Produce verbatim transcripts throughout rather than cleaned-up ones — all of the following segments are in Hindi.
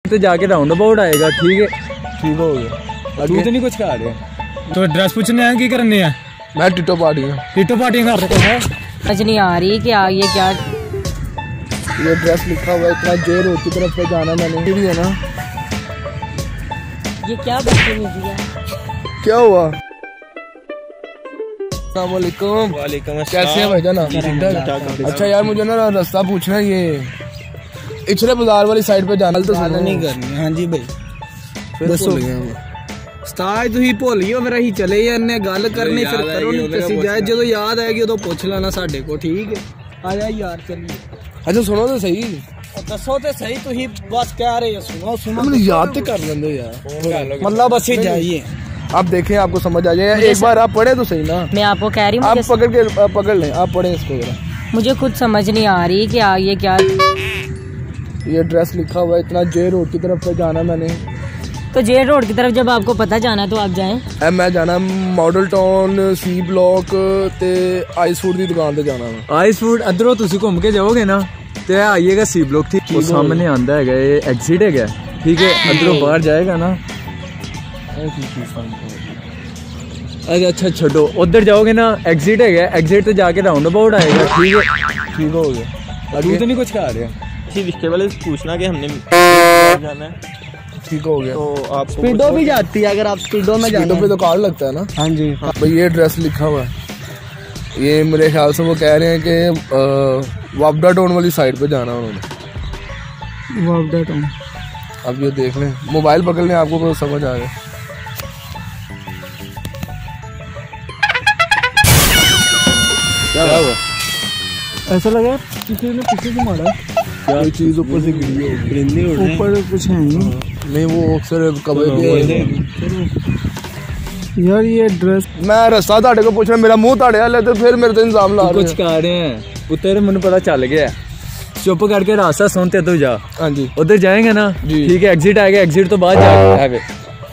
तो जाके राउंड अबाउट आएगा। ठीक है, ठीक हो गया। तू तो नहीं कुछ कहा रहे तो ड्रेस पूछने आए की करने है? मैं टिटो पार्टी हूँ। टिटो पार्टी कर रहे हैं। समझ नहीं आ रही क्या ये क्या ये ड्रेस लिखा हुआ है इतना जे रोड की तरफ पे जाना मैंने भी है ना। ये क्या बदतमीजी है? क्या हुआ? अस्सलामुअलैकुम। वालेकुम कैसे हैं भाईजान? अच्छा यार मुझे ना रास्ता पूछना है, ये इचरे बाजार वाली साइड पे जाना तो नहीं करनी। हाँ जी भाई दसो उस्ताद तुम भुल गए मेरा ही चले जाने गल करनी फिर करो नहीं तसी जाए जो याद आएगी उदो पूछ लेना साडे को। ठीक है आ जा यार चलिए। अच्छा सुनो तो सही, दसो तो सही तुम बस कह रहे हो सुनो सुनो मैंने याद तो कर लेंगे यार मतलब बस जाइए। आप देखें आपको समझ आ जाएगा। एक बार आप पढ़े तो सही ना। मैं आपको कह रही हूँ आप पकड़ के पकड़ लें, आप पढ़े इसको जरा। मुझे खुद समझ नहीं आ रही क्या ये क्या ये ड्रेस लिखा हुआ है इतना जे रोड की तरफ पे जाना मैंने। तो जे रोड की तरफ जब आपको पता जाना है तो आप जाएं। मैं जाना मॉडल टाउन सी ब्लॉक ते आइस फूड की दुकान पे जाना है। आइस फूड अदरों तुसी घूम के जाओगे ना तो आइएगा सी ब्लॉक। ठीक वो सामने आंदा है ये एग्जिट है। ठीक है अदरों बाहर जाएगा ना। अच्छा अच्छा छोड़ो उधर जाओगे ना एग्जिट है एग्जिट तो जाके राउंड अबाउट आएगा। ठीक है ठीक हो गया। तू तो नहीं कुछ कहा रहे रिश्ते वाले पूछना कि हमने जाना है। ठीक हो गया। तो आप स्पीडो भी जाती है अगर आप स्पीडो में जाना पे तो कार्ड लगता है ना। हाँ जी हाँ। भाई ये ड्रेस लिखा हुआ है ये मेरे ख्याल से वो कह रहे हैं कि वापडा टाउन वाली साइड पे जाना उन्होंने। वापडा टाउन अब ये देख लें मोबाइल पकड़ लें आपको तो समझ आ गया। क्या हुआ? ऐसा लगा किसी ने पीछे से मारा। क्या चीज ऊपर से गिरी है? ऊपर कुछ है नहीं वो अक्सर कभी यार ये ड्रेस मैं रास्ता ताड़े को पूछ रहा मेरा मुंह ताड़े वाले तो फिर मेरे तो इंजाम ला कुछ कह रहे हैं पुत्र मैंने पता चल गया। चुप करके रास्ता सुनते तो जा। हाँ जी उधर जाएंगे ना। ठीक है एग्जिट आएगा एग्जिट तो बाद जाएगा।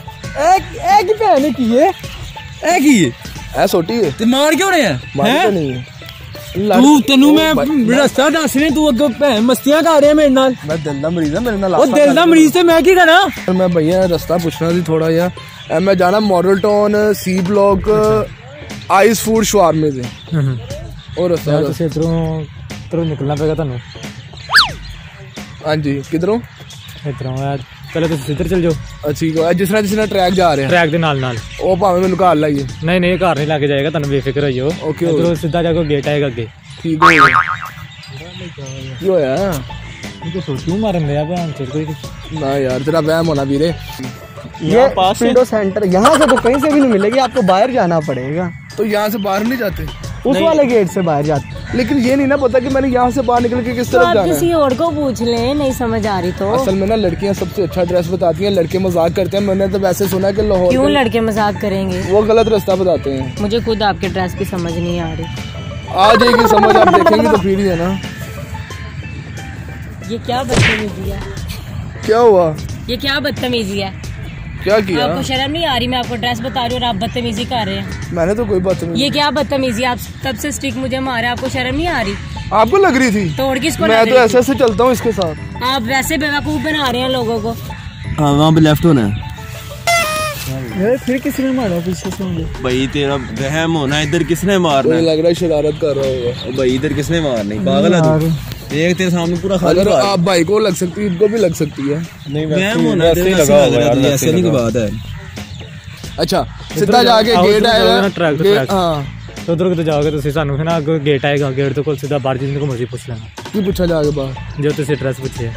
छोटी है मार क्यों रहे हैं? मार नहीं है तू तेनू मैं रास्ता दस रही तू अगो भैन मस्तियां कर रहे मेरे नाल। मैं दिल दा मरीज है मेरे नाल। ओ दिल दा मरीज से मैं की करा? मैं भैया रास्ता पूछना सी थोड़ा जिहा। मैं जाना Model Town C block ice food शवारमे से और रास्ता तुसी इधरों इधरों निकलना पेगा तानू। हां जी किधरों? इधरों यार पहले तो इधर चल जाओ। ठीक है जिस तरह जिस तरह ट्रैक जा रहे हैं ट्रैक दे नाल नाल ओ भावे मैनू घर लाइए। नहीं नहीं घर नहीं लेके जाएगा तानू बेफिक्र होइयो। ओके इधरों सीधा जाके गेट आएगा अगे। ठीक है की होया ये तो क्यों मारन दिया भैन चोद कोई ना यार तेरा वहम होना वीरे। ये विंडो सेंटर यहाँ से तो कहीं से भी नहीं मिलेगी आपको बाहर जाना पड़ेगा। तो यहाँ से बाहर नहीं जाते उस वाले गेट से बाहर जाते लेकिन ये नहीं ना पता कि मैंने यहाँ से बाहर निकल के किस तरफ जाना है। किसी और को पूछ ले नहीं समझ आ रही तो। असल में ना लड़कियाँ सबसे अच्छा ड्रेस बताती हैं लड़के मजाक करते हैं। मैंने तो वैसे सुना कि लाहौर क्यों लड़के मजाक करेंगे वो गलत रास्ता बताते हैं। मुझे खुद आपके ड्रेस की समझ नहीं आ रही। आ जाएगी समझ आप देखेंगे तो फिर ही है ना। ये क्या बदतमीजी है? क्या हुआ? ये क्या बदतमीजी है? क्या किया? आपको शर्म नहीं आ रही? मैं आपको ड्रेस बता रही हूँ और आप बदतमीजी कर रहे हैं। मैंने तो कोई बदतमीजी। ये क्या बदतमीजी? आप तब से स्टिक मुझे मारे आपको शर्म नहीं आ रही? आपको लग रही थी? तोड़ किसको? मैं तो ऐसे ऐसे चलता हूँ इसके साथ। आप वैसे बेवकूफ बना रहे हैं लोगों को। हाँ वहाँ पे लेफ्ट होना है। फिर किसने मारा पीछे से? भाई तेरा वहम होना इधर किसने मारना? लग रहा है शरारत कर रहा होगा। भाई इधर किसने मारनी पागल है तू? देख तेरे सामने पूरा खाली। अगर आप भाई को लग सकती है इनको भी लग सकती है। नहीं वहम होना ऐसे नहीं की बात है। अच्छा सीधा जाके गेट आएगा। हाँ तो उधर तो जाओगे तो सानू है ना गेट आएगा गेट तो कोल सीधा बाहर जिसने को मर्जी पूछ लेना। की पूछा जाके बाहर जो तुसी ड्रेस पूछे।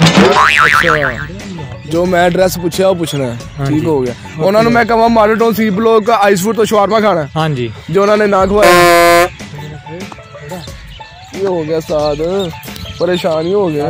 अच्छा जो मैं ड्रेस पूछा वो पूछना है। ठीक हो गया। उन्होंने मैं कहा मॉडल टाउन सी ब्लॉक का आइस फूड तो शवारमा खाना है। हाँ जी जो उन्होंने ना खवाया ये हो गया साथ परेशान ही हो गया।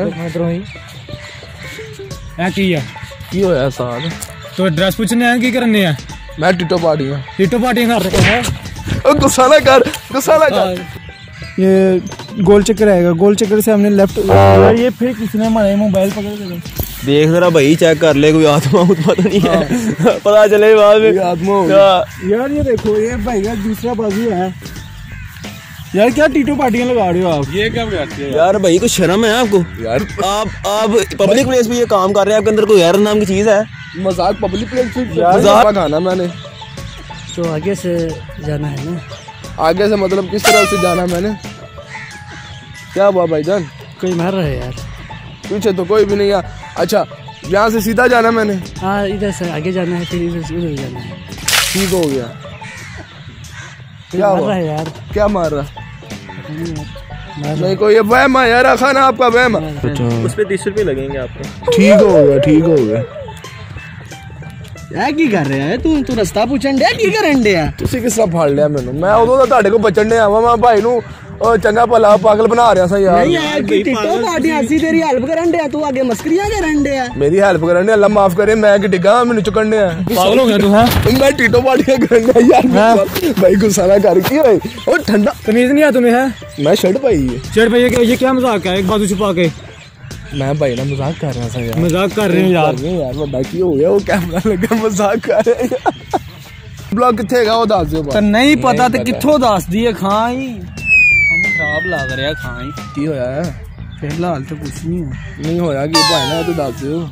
की होया साथ तो ड्रेस पूछने आए की करने है? मैं टिटो पार्टी हूँ। टिटो पार्टी कर रहे हैं। गुस्सा ना कर गुस्सा ना कर। ये गोल चक्कर आएगा गोल चक्कर से हमने लेफ्ट यार ये फिर किसने मारा मोबाइल पकड़ के देख जरा भाई चेक कर ले कोई आत्मा पता नहीं है। पता चले बाद में आत्मा यार ये देखो ये भाई का दूसरा बाजू है। यार क्या टीटो पार्टियां लगा रहे हो आप? ये क्या करते हो यार भाई कुछ शर्म है आपको यार? आप आप पब्लिक प्लेस पे ये काम कर रहे हैं, आपके अंदर कोई यार नाम की चीज है? मजाक पब्लिक प्लेस पे मजाक खाना मैंने तो आगे से जाना है ना? आगे से मतलब किस तरह से जाना मैंने? क्या हुआ भाईजान? कोई मार रहा है यार पीछे तो कोई भी नहीं है। अच्छा यहाँ से सीधा जाना मैंने? हाँ इधर से आगे जाना है, फिर इधर से उधर जाना है। ठीक हो गया। क्या मार हुआ रहा है यार? क्या मार रहा? नहीं कोई ये वहम है यार, खाना आपका वहम है। उस पे तीस रुपए लगेंगे आपको। ठीक हो गया ठीक हो गया। ਇਹ ਕੀ ਕਰ ਰਿਹਾ ਹੈ ਤੂੰ ਤੂੰ ਰਸਤਾ ਪੁੱਛਣ ਡਿਆ ਕੀ ਕਰਨ ਡਿਆ? ਤੁਸੀਂ ਕਿਸ ਤਰ੍ਹਾਂ ਫੜ ਲਿਆ ਮੈਨੂੰ? ਮੈਂ ਉਦੋਂ ਦਾ ਤੁਹਾਡੇ ਕੋਲ ਬਚਣ ਡਿਆ ਆਵਾਂ, ਮੈਂ ਭਾਈ ਨੂੰ ਉਹ ਚੰਗਾ ਭਲਾ ਪਾਗਲ ਬਣਾ ਰਿਹਾ ਸੀ ਯਾਰ। ਨਹੀਂ ਯਾਰ ਕੀ ਟਿੱਟੋ ਪਾਰਟੀਆਂ ਅਸੀਂ ਤੇਰੀ ਹੈਲਪ ਕਰਨ ਡਿਆ, ਤੂੰ ਅੱਗੇ ਮਸਕਰੀਆਂ ਕਰਨ ਡਿਆ। ਮੇਰੀ ਹੈਲਪ ਕਰਨ ਡਿਆ, ਅੱਲਾ ਮਾਫ ਕਰੇ, ਮੈਂ ਕਿ ਡਿੱਗਾ ਮੈਨੂੰ ਚੁੱਕਣ ਡਿਆ। पागल हो गया तू है? मैं टीटो पार्टियां ਕਰਨ ਡਿਆ ਯਾਰ। भाई गुस्सा ना कर की है ओ ठंडा तमीज नहीं है तुम्हें है? मैं शर्ट पाई है। शेर भाई ये ये क्या मजाक है एक बाजू छुपा के? मैं भाई ना मजाक कर रहा था यार। मजाक कर रहे हैं यार। नहीं यार बड़ा की हो गया, वो कैमरा लगा मजाक कर रहे हैं। ब्लॉग किथे ਹੈਗਾ ਉਹ ਦੱਸ ਦਿਓ। ਤਾਂ ਨਹੀਂ ਪਤਾ ਤੇ ਕਿੱਥੋਂ ਦੱਸਦੀ ਹੈ ਖਾਂ ਹੀ ਹਮ ਖਰਾਬ ਲੱਗ ਰਿਹਾ ਖਾਂ ਹੀ। ਕੀ ਹੋਇਆ ਹੈ? ਫਿਲਹਾਲ ਤਾਂ ਕੁਝ ਨਹੀਂ ਹੈ। ਨਹੀਂ ਹੋਇਆ ਕੀ ਭਾਈ ਨਾ ਤੂੰ ਦੱਸ ਦਿਓ।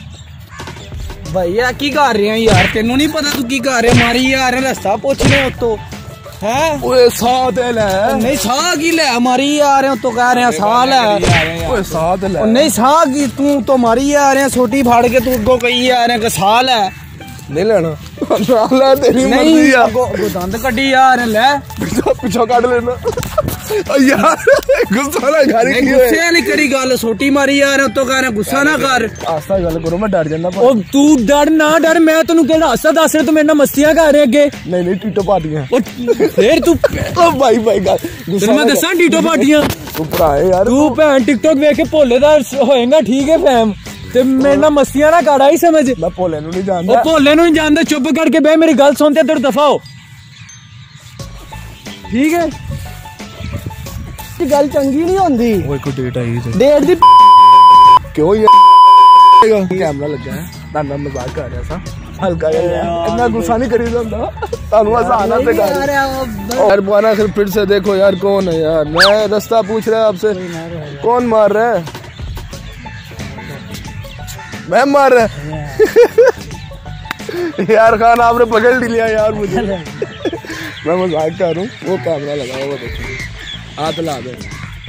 ਭਈਆ ਕੀ ਕਰ ਰਿਹਾ ਯਾਰ? ਤੈਨੂੰ ਨਹੀਂ ਪਤਾ ਤੂੰ ਕੀ ਕਰ ਰਿਹਾ? ਮਾਰੀ ਯਾਰ ਰਸਤਾ ਪੁੱਛ ਲੈ ਉਤੋਂ ਹੈ। ਓਏ ਸਾਹ ਤੇ ਲੈ। ਨਹੀਂ ਸਾਹ ਕੀ ਲੈ ਮਾਰੀ ਆ ਰਹੇ ਉਤੋਂ ਕਹਿ ਰਿਹਾ ਸਾਹ ਲੈ। ਓਏ ਸਾਹ ਤੇ ਲੈ। ਨਹੀਂ ਸਾਹ ਕੀ ਤੂੰ ਤੋਂ ਮਾਰੀ ਆ ਰਿਹਾ ਛੋਟੀ ਫਾੜ ਕੇ ਤੂੰ ਅੱਗੋਂ ਕਹੀ ਆ ਰਿਹਾ ਕਿ ਸਾਹ ਲੈ। ਨਹੀਂ ਲੈਣਾ ਨਾਲ ਲੈ ਤੇਰੀ ਮਰਜ਼ੀ ਆ। ਅੱਗੋਂ ਦੰਦ ਕੱਢੀ ਆ ਰਿਹਾ ਲੈ ਪਿੱਛੋਂ ਪਿੱਛੋਂ ਕੱਢ ਲੈਣਾ। ਓ ਯਾਰ ਗੁੱਸਾ ਨਾ ਕਰ ਕੀ ਹੋਇਆ? ਗੁੱਸੇ ਵਾਲੀ ਕਿਹੜੀ ਗੱਲ? ਛੋਟੀ ਮਾਰੀ ਆ ਰਿਹਾ ਉਤੋਂ ਕਹਿ ਰਿਹਾ ਗੁੱਸਾ ਨਾ ਕਰ। ਆਸਾ ਗੱਲ ਕਰੋ, ਮੈਂ ਡਰ ਜਾਂਦਾ। ਉਹ ਤੂੰ ਡਰ ਨਾ ਡਰ, ਮੈਂ ਤੈਨੂੰ ਕਿਹੜਾ ਹਾਸਾ ਦੱਸ ਰਿਹਾ, ਤੂੰ ਮੇਰੇ ਨਾਲ ਮਸਤੀਆਂ ਕਰ ਰਿਹਾ ਅੱਗੇ। ਨਹੀਂ ਨਹੀਂ ਟੀਟੋ ਪਾਰਟੀਆਂ। ਫੇਰ ਤੂੰ ਓ ਭਾਈ ਭਾਈ ਗੱਲ ਤੈਨੂੰ ਮੈਂ ਦੱਸਾਂ ਡੀਟੋ ਪਾਰਟੀਆਂ। ਤੂੰ ਭਰਾ ਹੈ ਯਾਰ। ਤੂੰ ਭੈਣ ਟਿਕਟੋਕ ਵੇਖ ਕੇ ਭੋਲੇ ਦਾ ਹੋਏਗਾ ਠੀਕ ਹੈ ਫੈਮ, ਤੇ ਮੇਰੇ ਨਾਲ ਮਸਤੀਆਂ ਨਾ ਕਰ ਆਈ ਸਮਝ। ਮੈਂ ਭੋਲੇ ਨੂੰ ਨਹੀਂ ਜਾਣਦਾ। ਉਹ ਭੋਲੇ ਨੂੰ ਨਹੀਂ ਜਾਣਦਾ, ਚੁੱਪ ਕਰਕੇ ਬਹਿ, ਮੇਰੀ ਗੱਲ ਸੁਣ ਤੇ ਇੱਧਰ ਦਫਾ ਹੋ ਠੀਕ ਹੈ? ਗੱਲ ਚੰਗੀ ਨਹੀਂ ਹੁੰਦੀ। ਓਏ ਕੋਈ ਡੇਟ ਆਈ ਤੇ ਡੇਢ ਦੀ ਕਿਉਂ ਯਾਰ? ਕੈਮਰਾ ਲੱਗਾ ਹੈ, ਤੁਹਾਨੂੰ ਮੈਂ ਮਜ਼ਾਕ ਕਰ ਰਿਹਾ ਸਾਂ ਹਲਕਾ ਜਿਹਾ। ਇੰਨਾ गुस्सा नहीं करीदा ਹੁੰਦਾ, ਤੁਹਾਨੂੰ आसान से कर और बुआना। फिर फिर से देखो यार कौन है यार? मैं रास्ता पूछ रहा है आपसे, कौन मार रहा है? मैं मार रहा है यार। खान आपने पकड़ लिया यार मुझे। मैं मजाक कर रहा हूँ। वो कैमरा लगा हुआ देखो, हाथ ला दे।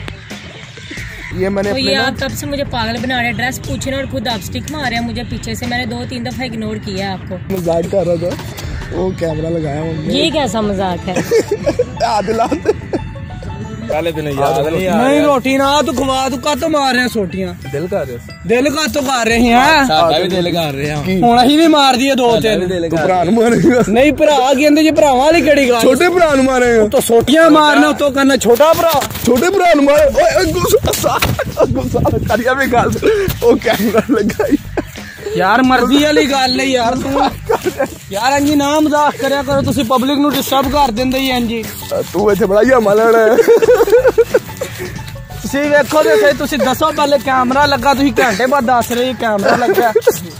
ये मैंने तो अपने ये ना आप तब से मुझे पागल बना रहे हैं, ड्रेस पूछ रहे हैं और खुद आप स्टिक मार रहे हैं मुझे पीछे से। मैंने दो तीन दफा इग्नोर किया है आपको। मजाक कर रहा था, वो कैमरा लगाया उन्होंने। ये कैसा मजाक है? हाथ ला दे। पहले दिन याद नहीं आ नहीं रोटी ना तू खवा, तू कत मार रहे सोटियां? दिल कर रहे दिल कत कर रहे हैं? साडा भी दिल कर रहे हैं ਹੁਣ ਅਸੀਂ ਵੀ ਮਾਰ ਦਈਏ ਦੋ ਤਿੰਨ। तू भरा नु मारेगा? ਨਹੀਂ ਭਰਾ ਕਹਿੰਦੇ ਜੇ ਭਰਾਵਾਂ ਵਾਲੀ ਕਿਹੜੀ ਗੱਲ? छोटे भरा नु मारेगा? तो सोटियां मारना तो करना छोटा भरा। छोटे भरा नु मारे। ओए ओए गुस्सा गुस्सा करिया भी गल। ओ कैमरा लगाई यार मर्जी वाली गल है यार। तू यार अंजी ना मजाक करया करो, तुसी पब्लिक नु डिस्टर्ब कर दिंदे ही अंजी। तू इथे बड़ा ही मलण है। तुसी देखो ते सही, तुसी दसो पहले कैमरा लगा, तुसी घंटे बाद दस रहे कैमरा लगा।